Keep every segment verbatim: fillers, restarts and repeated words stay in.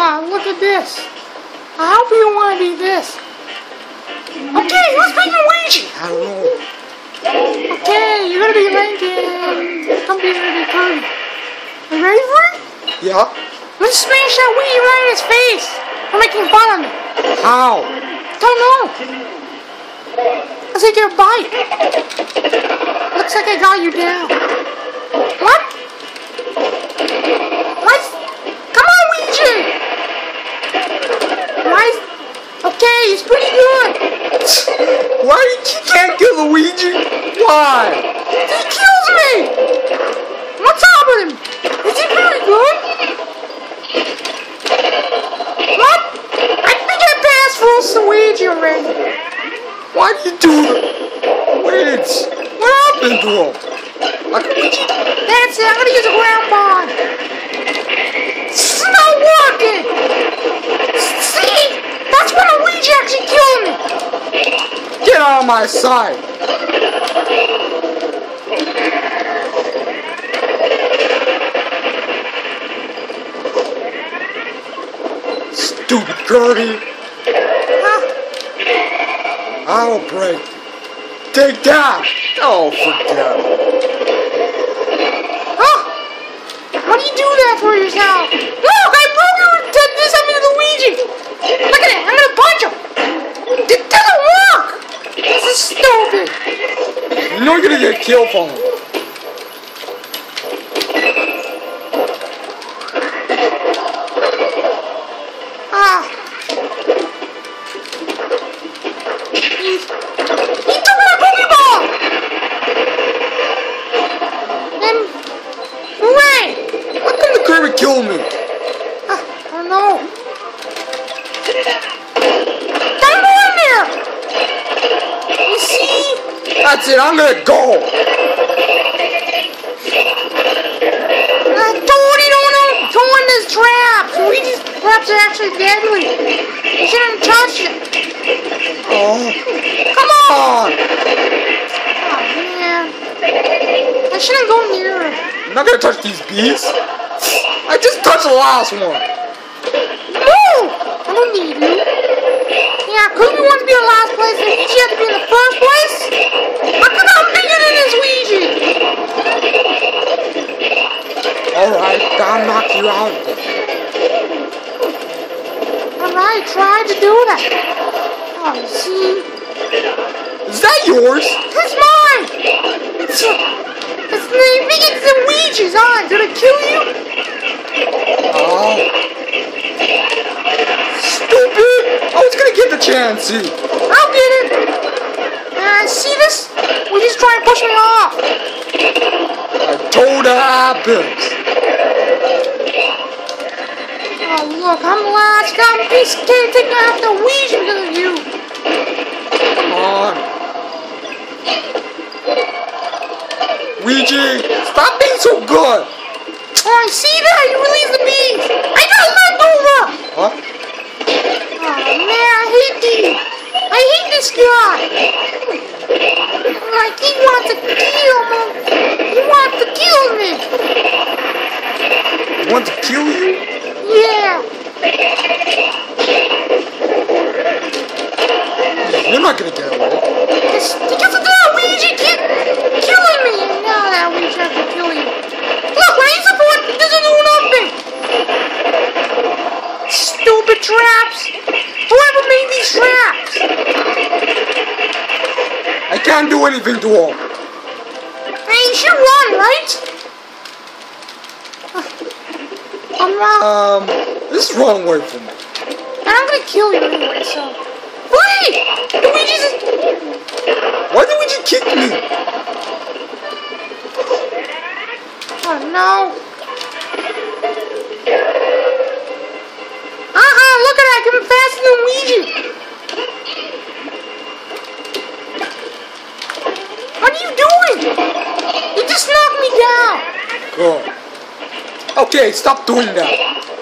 Ah, look at this. I hope you want to be this. Okay, who's playing Luigi? I don't know. Okay, you're gonna be Lincoln. Somebody's gonna be Kirby. Are you ready for it? Yeah. Let's smash that Wii right in his face for making fun of me. How? Don't know. Let's take your bite. Looks like I got you down. What? What? Come on, Luigi. Why? Okay, he's pretty good. Why you can't kill Luigi? Why? He kills me. What's up with him? Is he pretty good? What? I think I passed for Luigi already. Why do you do that? Wait, what happened to him? Like Luigi? That's it, I'm gonna use a ground bond. It's not working! See? That's when Luigi actually killed me! Get out of my sight! Stupid Kirby! Huh? I'll break. Take that! Oh, forget it. Huh? Why do you do that for yourself? Look, I broke your did this happened to Luigi! Look at it, I'm gonna punch him! It doesn't work! This is stupid! You know you're gonna get killed from him. Ah. He, he took my Pokeball! And, hooray! How come the Kirby killed me? Uh, I don't know. Don't go in there! You see? That's it, I'm gonna go! I told you don't know, go in this trap! Luigi's traps are actually deadly. You shouldn't touch it. Oh, Come on! on! Oh, man. I shouldn't go near it. I'm not gonna touch these bees. I just touched the last one. No! I don't need you. Yeah, Kirby wants to be in last place, and Luigi had to be in the first place? Look at how big it is, Luigi! Alright, I'll knock you out. Alright, try to do that. Oh, you see? Is that yours? It's mine! It's, it's the, it's the Luigi's on. Did it kill you? Oh. Stupid! I was gonna get the chance. See. I'll get it. Uh, see this? We just try and push me off. I told it happens. Oh, look, I'm the last guy. I'm piece of cake taking out the Luigi because of you. Come on. Luigi, stop being so good. Oh, see that? You released the bees. I got left over. Huh? Oh, man, I hate these. I hate this guy. Like, he wants to kill me. He wants to kill me. Want to kill you? Yeah. You're not gonna get away. It's because of that Luigi keep killing me. And now that Luigi has to kill you. Look, when I use the board, it doesn't do nothing. Stupid traps. Whoever made these traps? I can't do anything to him. Hey, you should run, right? I'm wrong. Um, just run away from me. And I'm gonna kill you anyway, so. Wait! Luigi just. Why did Luigi kick me? Oh no. Uh-uh, look at that, I'm faster than Luigi. What are you doing? You just knocked me down. Good. Okay, stop doing that.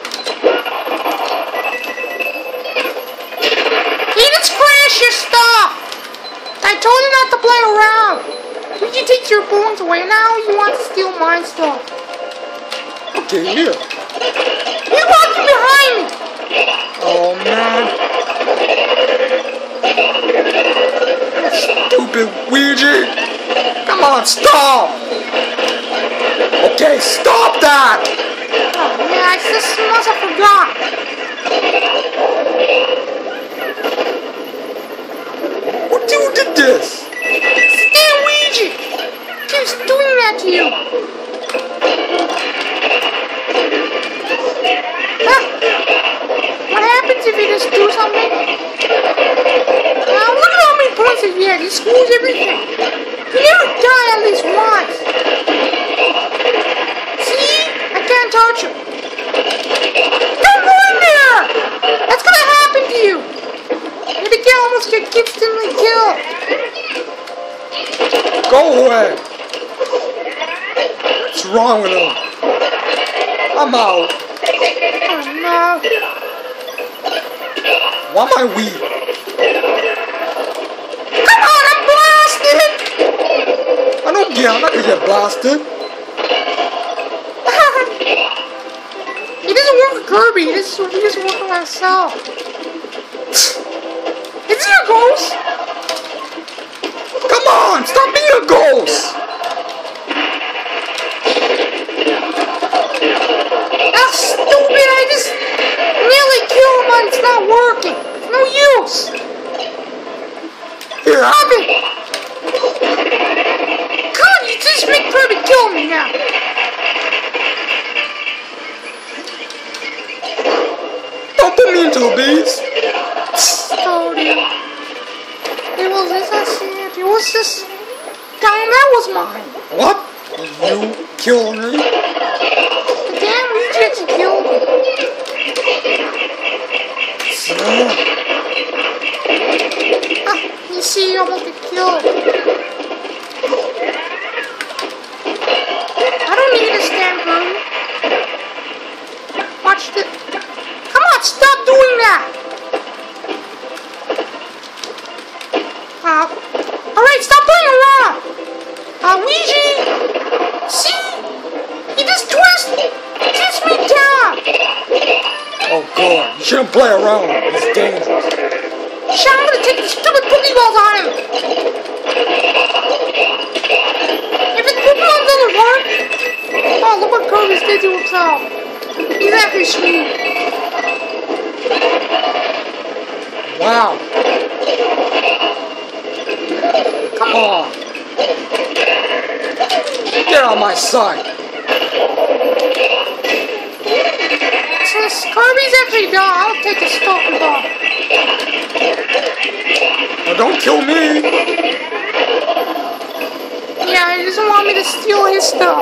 Hey, let's crash your stuff. I told you not to play around. Did you take your phones away? Now you want to steal my stuff. Okay, here. He's walking behind me. stupid Ouija. Come on, stop. Okay, stop that. Oh, yeah, I just must have forgot. What dude did this? Damn Ouija! Keeps doing that to you. Huh? What happens if you just do something? Now look at how many points he had. He screws everything. You never die at least once. See? I can't touch him. Don't go in there! That's gonna happen to you. You're gonna get almost get instantly killed. Go away. What's wrong with him? I'm out. Oh no. Why am I weak? Come on, I'm blasted! I don't get. I'm not gonna get blasted. He doesn't work with Kirby, he just, he just works with himself. Is he a ghost? Come on, stop being a ghost. That's stupid, I just nearly killed him, but it's not working. It's no use. Here, have it. God, you just make Kirby kill me now. Don't put me into the beast. Oh, dude. It was this, I said. It was just. Damn, that was mine. What? You killed me? The damn rejects killed me. So, Ah, you see, you almost get killed. I don't need to stand firm. Watch this. Come on, stop doing that. Uh, alright, stop playing around. Uh, Ouija. See? He just twists. Gets me down. oh god, you shouldn't play around. It's dangerous. Shit, I'm gonna take the stupid Pokeballs on him. If the Pokemon doesn't work, oh, look what Kirby's did to himself. He's actually sweet. Wow. Come on. Get out of my sight. Since Kirby's actually done, I'll take the Stalker Ball. Now don't kill me. Yeah, he doesn't want me to steal his stuff.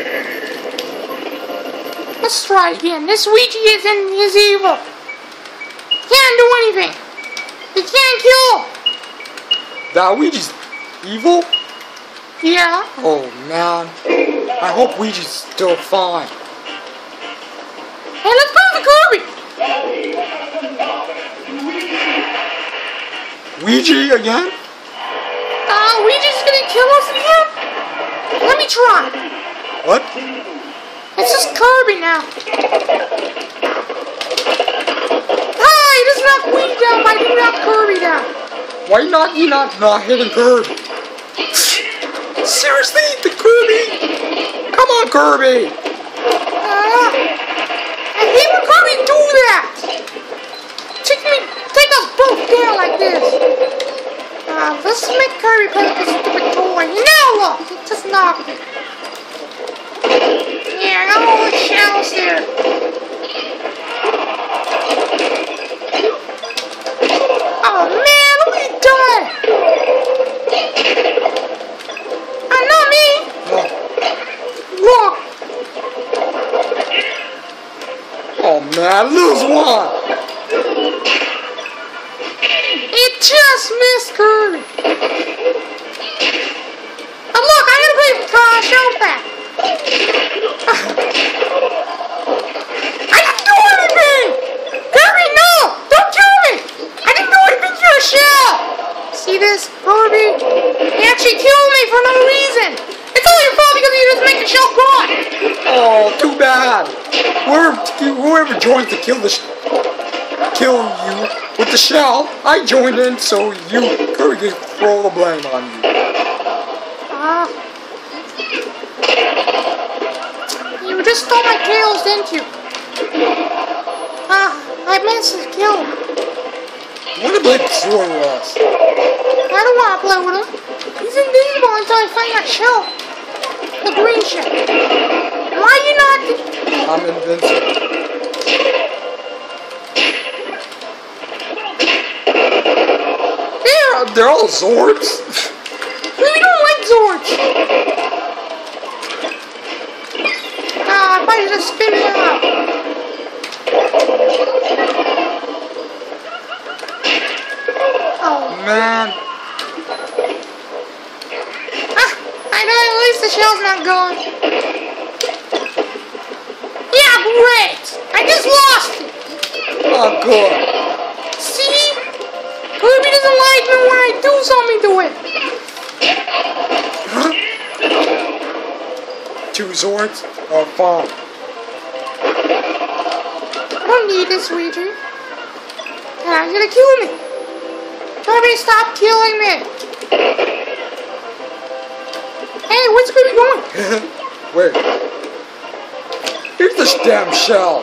Let's try again. This Ouija isn't is evil. Can't do anything. He can't kill. That Ouija's evil? Yeah. Oh man. I hope Ouija's still fine. Hey, let's go to Kirby. Ouija again? Uh, Ouija's gonna kill us again? Let me try. What? It's just Kirby now. Ah, he doesn't knock Ouija down, but I didn't knock Kirby down. Why not you not not hitting Kirby? Seriously, the Kirby? Come on, Kirby! Uh, I hate when Kirby do that. Take me, take us both down like this. Uh, let's make Kirby play with this stupid toy. Now look, it just knocked me. Yeah, I got all the shells there. Oh man, look what he done! Uh, not me! Look! Oh man, lose one! It just missed Kirby! Oh look, I gotta play with uh, Shell back! I didn't do anything! Kirby, no! Don't kill me! I didn't do anything to your shell! See this, Kirby? He actually killed me for no reason! It's all your fault because you just make the shell gone! Oh, too bad. Whoever, whoever joins to kill the sh kill you with the shell, I joined in so you Kirby could throw the blame on you. Ah. Uh, you just stole my tails, didn't you? Ah, I missed the kill. What about Zoroark? I don't want to play with him. He's invisible until I find that shell. The green shell. Why are you not? I'm invincible. Yeah, they're all Zords. We don't like Zords. Ah, I might just spin it out. Oh man. Ah, I know, at least the shell's not gone. Yeah, great! I just lost it! Oh, good. See? Kirby doesn't like me when I do something to it. Huh? Two Zords are fine. I don't need this, Luigi. Ah, he's gonna kill me. Kirby, stop killing me! Hey, where's Kirby going? Where? Here's this damn shell.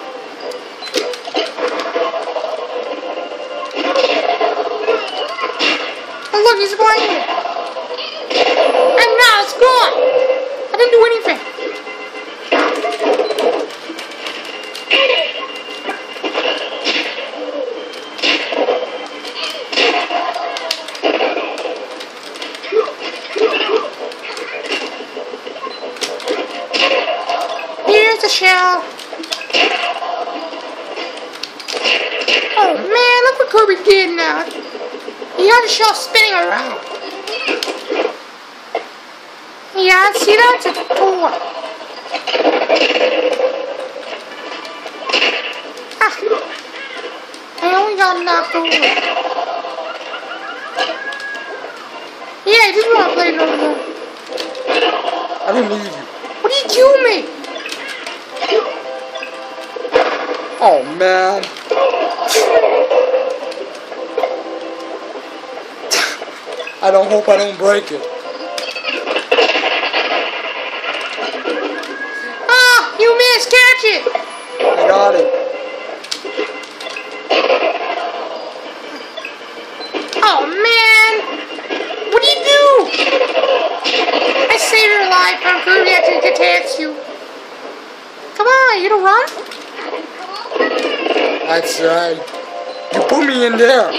Oh, look, he's playing it. And now it's gone. I didn't do anything. Here's the shell. Oh man, look what Kirby did now. He got the shell spinning around. Yeah, see that's a four. Ah, I only got knocked over. Yeah, I just want to play another game. I don't need you. What did you kill me? Oh man. I don't hope I don't break it. Ah, you missed, catch it. I got it. Oh man. What do you do? I saved your life from Kirby actually attacks you. Come on, you gonna run? That's right. You put me in there.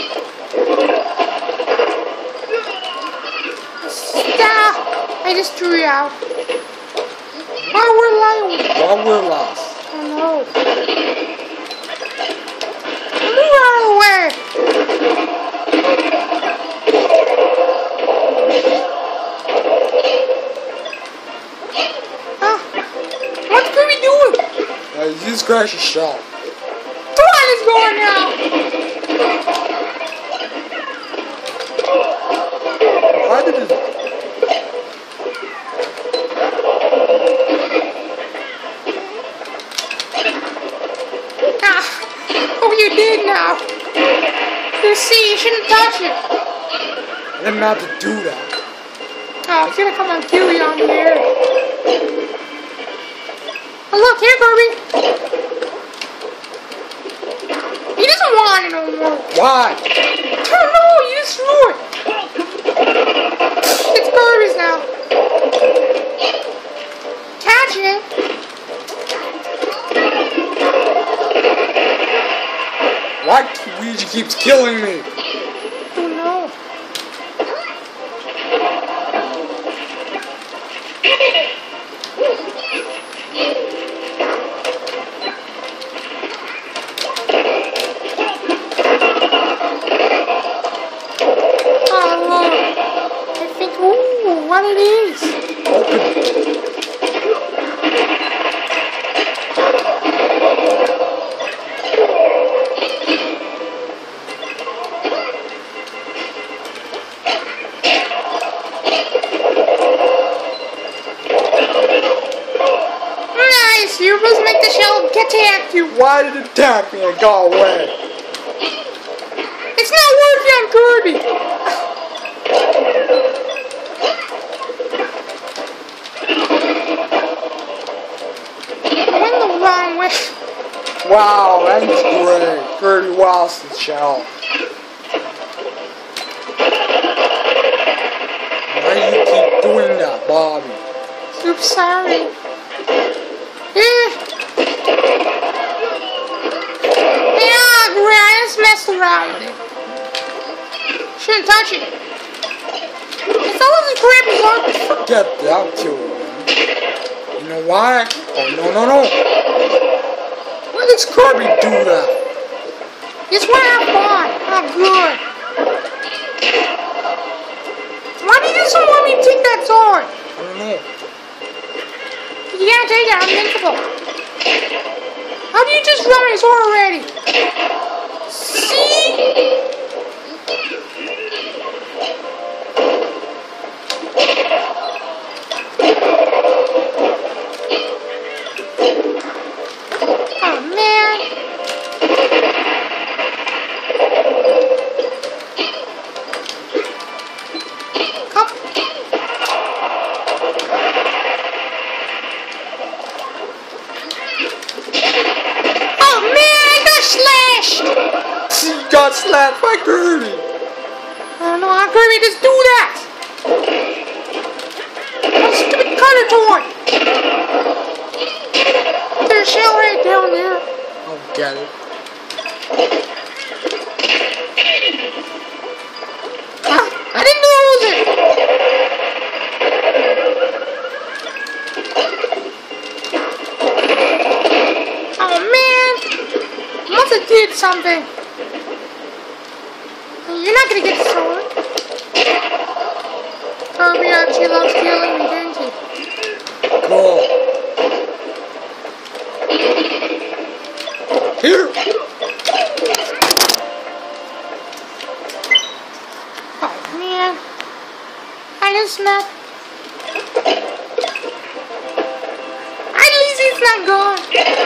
Stop! I just threw you out. Why we're lying? While we're lost. Oh no. Move out of the way! Huh? What's Kirby doing? Uh, you just crashed a shell. Come on, it's going now! Why did it... Ah, oh, you did now. You see, you shouldn't touch it. I didn't have to do that. Oh, he's gonna come and kill you on here. Oh, look, here, Kirby. He doesn't want it no more. Why? I don't know, you just threw it. It's Kirby's now. Catch it. Why Luigi keeps killing me? Oh no. Oh look. I think, ooh, what it is. Open. Nice, you must make the shell attack you. Why did it attack me and go away? It's not working on Kirby. I went the wrong way. Wow, that's great. Kirby lost the shell. Why do you keep doing that, Bobby? Oops, sorry. Yeah. Yeah, great. I just messed around with it. Shouldn't touch it. It's all of the Kirby's heart. Get that too, man. You know why? Oh, no, no, no. Why does Kirby do that? It's what I bought. Oh, good. Why did you so want me to take that sword? I don't know. You can't take it. I'm invincible. How do you just run my sword already? See? Oh, man. Come. Oh, man, I got slashed. She got slapped by Kirby. I don't know how Kirby just do that. What stupid cutter toy. There's a shell right down there. I'll get it. Ah, I didn't lose it. Oh man, must have did something. You're not gonna get the sword. Kirby actually loves killing me, didn't he? Cool. Here. Oh man, I just met. At least it's not gone.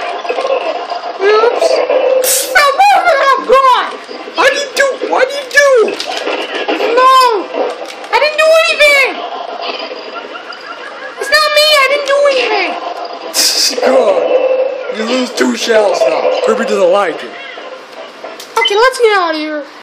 Oops. No, both of them are gone. What do you do? What do you do? No, I didn't do anything. It's not me. I didn't do anything. Good. You lose two shells now. Kirby doesn't like it. Okay, let's get out of here.